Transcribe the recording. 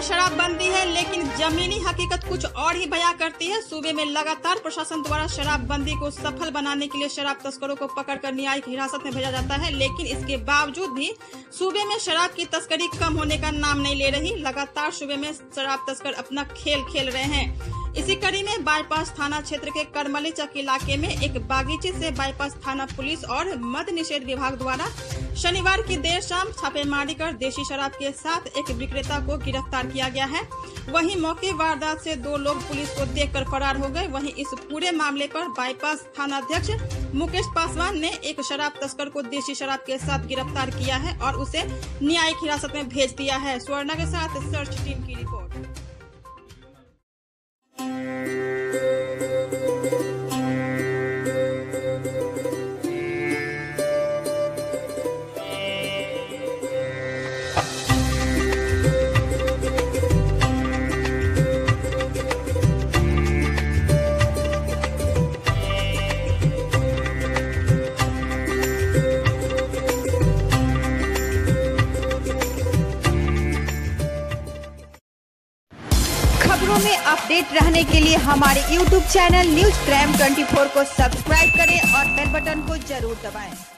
शराबबंदी है, लेकिन जमीनी हकीकत कुछ और ही बयां करती है। सूबे में लगातार प्रशासन द्वारा शराबबंदी को सफल बनाने के लिए शराब तस्करों को पकड़कर न्यायिक हिरासत में भेजा जाता है, लेकिन इसके बावजूद भी सूबे में शराब की तस्करी कम होने का नाम नहीं ले रही। लगातार सूबे में शराब तस्कर अपना खेल खेल रहे हैं। इसी कड़ी में बाईपास थाना क्षेत्र के करमली चक इलाके में एक बागीचे से बाईपास थाना पुलिस और मद्य निषेध विभाग द्वारा शनिवार की देर शाम छापेमारी कर देशी शराब के साथ एक विक्रेता को गिरफ्तार किया गया है। वहीं मौके वारदात से 2 लोग पुलिस को देखकर फरार हो गए। वहीं इस पूरे मामले पर बाईपास थानाध्यक्ष मुकेश पासवान ने एक शराब तस्कर को देशी शराब के साथ गिरफ्तार किया है और उसे न्यायिक हिरासत में भेज दिया है। स्वर्णा के साथ सर्च टीम की रिपोर्ट। खबरों में अपडेट रहने के लिए हमारे YouTube चैनल न्यूज क्राइम 24 को सब्सक्राइब करें और बेल बटन को जरूर दबाएं।